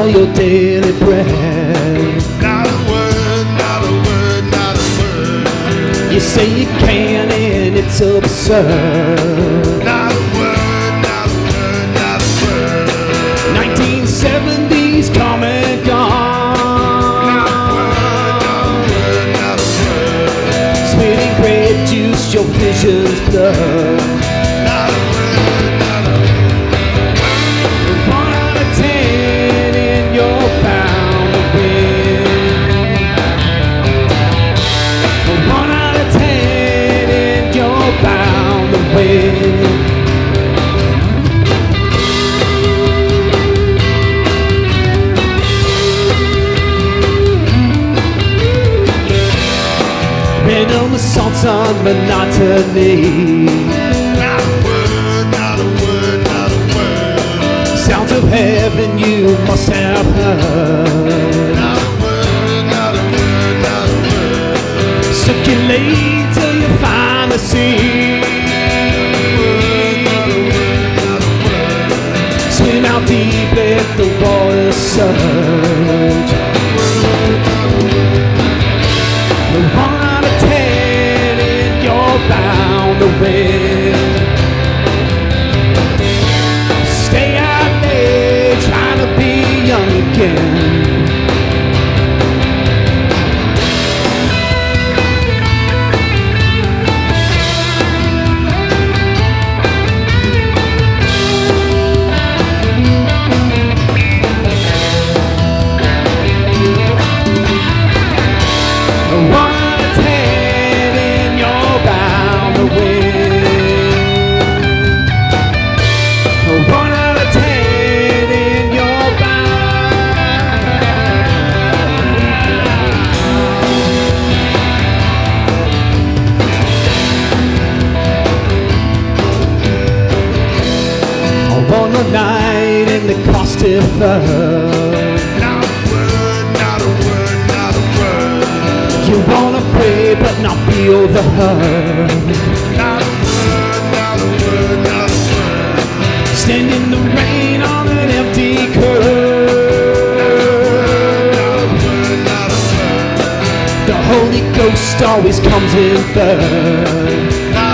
your daily bread. Not a word, not a word, not a word. You say you can and it's absurd. Not a word, not a word, not a word. 1970s come and gone. Not a word, not a word, not a word. Spitting grape juice, your vision's blurred. Not a word, not a word. 1 out of 10 and you're bound to win. 1 out of 10 and you're bound to win. Random assaults on monotony. Not a word, not a word, not a word. Sounds of heaven you must have heard. Not a word, not a word, not a word. Circulate till you find the sea. Not a word, not a word. Swim out deep, let the water surge. 1 out of 10 and you're bound to win. Stay out there trying to be young again. Night in the costive fur. Not a word, not a word, not a word. You wanna pray but not feel the hurt. Not a word, not a word, not a word. Stand in the rain on an empty curb. Not a word, not a word. The Holy Ghost always comes in third. Not